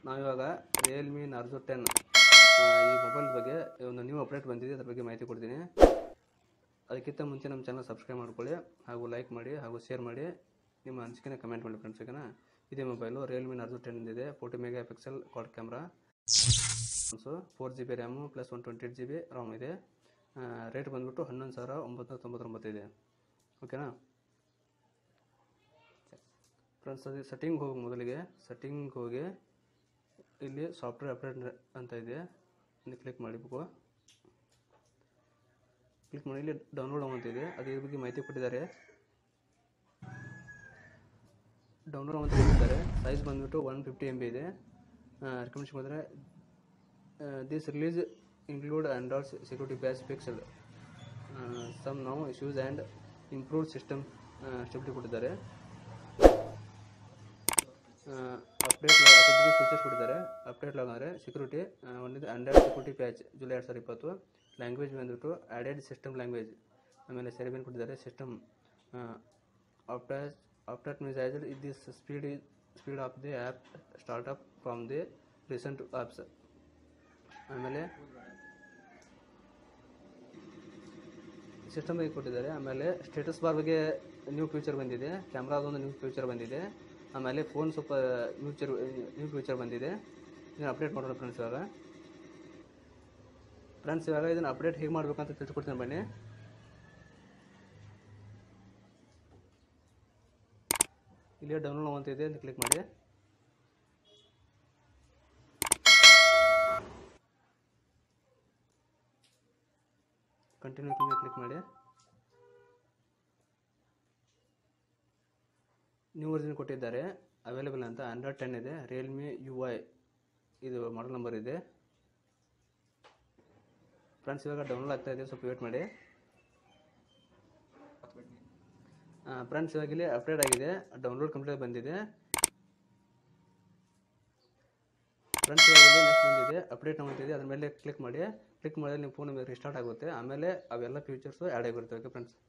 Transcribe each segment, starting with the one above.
ನಾವಿವಾಗ Realme Narzo 10 ಈ mobile ಬಗ್ಗೆ ಒಂದು ನ್ಯೂ ಅಪ್ಡೇಟ್ ಬಂದಿದೆ, ಅದ್ರ ಬಗ್ಗೆ ಮಾಹಿತಿ ಕೊಡ್ತೀನಿ. ಅದಕ್ಕಿಂತ ಮುಂಚೆ ನಮ್ಮ ಚಾನಲ್ ಸಬ್ಸ್ಕ್ರೈಬ್ ಮಾಡ್ಕೊಳ್ಳಿ, ಹಾಗೂ ಲೈಕ್ ಮಾಡಿ, ಹಾಗೂ ಶೇರ್ ಮಾಡಿ, ನಿಮ್ಮ ಅನಿಸಿಕೆನ ಕಮೆಂಟ್ ಮಾಡಿ ಫ್ರೆಂಡ್ಸ್. ಓಕೆನಾ? ಇದೇ ಮೊಬೈಲು ರಿಯಲ್ಮಿ ನಾರ್ಜೋ 10 ಇದೆ. 40 megapixel quad camera, 4GB RAM plus 128GB RAM ಇದೆ. ರೇಟ್ ಬಂದ್ಬಿಟ್ಟು 11,999 ಇದೆ. ಓಕೆನಾ ಫ್ರೆಂಡ್ಸ್? ಅದು ಸೆಟ್ಟಿಂಗ್ ಹೋಗಿ, ಮೊದಲಿಗೆ ಸೆಟ್ಟಿಂಗ್ ಹೋಗಿ ಇಲ್ಲಿ ಸಾಫ್ಟ್ವೇರ್ ಅಪ್ಡೇಟ್ ಅಂತ ಇದೆ, ಇಲ್ಲಿ ಕ್ಲಿಕ್ ಮಾಡಬೇಕು. ಕ್ಲಿಕ್ ಮಾಡಿ ಇಲ್ಲಿ ಡೌನ್ಲೋಡ್ ಅಂತಿದೆ, ಅದ್ರ ಬಗ್ಗೆ ಮಾಹಿತಿ ಕೊಟ್ಟಿದ್ದಾರೆ. ಡೌನ್ಲೋಡ್ ಅಂತ ಕೊಟ್ಟಿದ್ದಾರೆ. ಸೈಜ್ ಬಂದ್ಬಿಟ್ಟು 150 MB ಇದೆ. ರೆಕಮೆಂಡೇಶನ್ ಬಂದರೆ this release include Android security patch fixed some now issues and improved system stability ಕೊಟ್ಟಿದ್ದಾರೆ. ಅಪ್ಡೇಟ್ ಬಗ್ಗೆ ಫೀಚರ್ಸ್ ಕೊಟ್ಟಿದ್ದಾರೆ. ಅಪ್ಡೇಟ್ ಲಾಗ್ ಅಂದರೆ ಸೆಕ್ಯೂರಿಟಿ ಒಂದಿದೆ Android security patch July 2020. Language ಬಂದ್ಬಿಟ್ಟು ಆ್ಯಡೆಡ್ ಸಿಸ್ಟಮ್ ಲ್ಯಾಂಗ್ವೇಜ್. ಆಮೇಲೆ ಸೆರೆಬಿನ್ ಕೊಟ್ಟಿದ್ದಾರೆ. System optimised is this speed of the app startup from the recent apps. ಆಮೇಲೆ ಸಿಸ್ಟಮ್ ಬಗ್ಗೆ ಕೊಟ್ಟಿದ್ದಾರೆ. ಆಮೇಲೆ ಸ್ಟೇಟಸ್ ಬಾರ್ ಬಗ್ಗೆ ನ್ಯೂ ಫ್ಯೂಚರ್ ಬಂದಿದೆ. ಕ್ಯಾಮ್ರಾದೊಂದು ನ್ಯೂ ಫ್ಯೂಚರ್ ಬಂದಿದೆ. ಆಮೇಲೆ ಫೋನ್ ಸ್ವಲ್ಪ ನ್ಯೂ ಫ್ಯೂಚರ್ ಬಂದಿದೆ. ಇದನ್ನು ಅಪ್ಡೇಟ್ ಮಾಡೋಣ ಫ್ರೆಂಡ್ಸ್. ಇವಾಗ ಇದನ್ನು ಅಪ್ಡೇಟ್ ಹೇಗೆ ಮಾಡಬೇಕಂತ ತಿಳ್ಕೊಡ್ತೀನಿ ಬನ್ನಿ. ಇಲ್ಲಿ ಡೌನ್ಲೋಡ್ ಅಂತಿದೆ ಅಂತ ಕ್ಲಿಕ್ ಮಾಡಿ. ಕಂಟಿನ್ಯೂ ಕ್ಲಿಕ್ ಮಾಡಿ. ನ್ಯೂ ವರ್ಜನ್ ಕೊಟ್ಟಿದ್ದಾರೆ, ಅವೈಲೇಬಲ್ ಅಂತ. ಆಂಡ್ರಾಯ್ಡ್ 10 ಇದೆ. ರಿಯಲ್ಮಿ UI ಇದು ಮಾಡೆಲ್ ನಂಬರ್ ಇದೆ ಫ್ರೆಂಡ್ಸ್. ಇವಾಗ ಡೌನ್ಲೋಡ್ ಆಗ್ತಾ ಇದೆ, ಸ್ವಲ್ಪ ವೇಟ್ ಮಾಡಿ ಫ್ರೆಂಡ್ಸ್. ಇವಾಗ ಇಲ್ಲಿ ಅಪ್ಡೇಟ್ ಆಗಿದೆ, ಡೌನ್ಲೋಡ್ ಕಂಪ್ಲೀಟ್ ಬಂದಿದೆ ಫ್ರೆಂಡ್ಸ್. ಇವಾಗ ಇಲ್ಲಿ ನೆಕ್ಸ್ಟ್ ಬಂದಿದೆ ಅಪ್ಡೇಟ್ ಅಂತಿದೆ, ಅದ್ರ ಮೇಲೆ ಕ್ಲಿಕ್ ಮಾಡಿ. ಕ್ಲಿಕ್ ಮಾಡಿದ್ರೆ ನಿಮ್ಮ ಫೋನ್ ರಿಸ್ಟಾರ್ಟ್ ಆಗುತ್ತೆ. ಆಮೇಲೆ ಅವೆಲ್ಲ ಫೀಚರ್ಸು ಆ್ಯಡ್ ಆಗಿರುತ್ತೆ. Okay friends.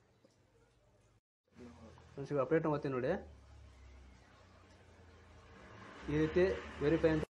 ಈಗ ಅಪ್ಡೇಟ್ ಮಾಡ್ತೀನಿ ನೋಡಿ, ಈ ರೀತಿ ವೆರಿಫೈ ಅಂತ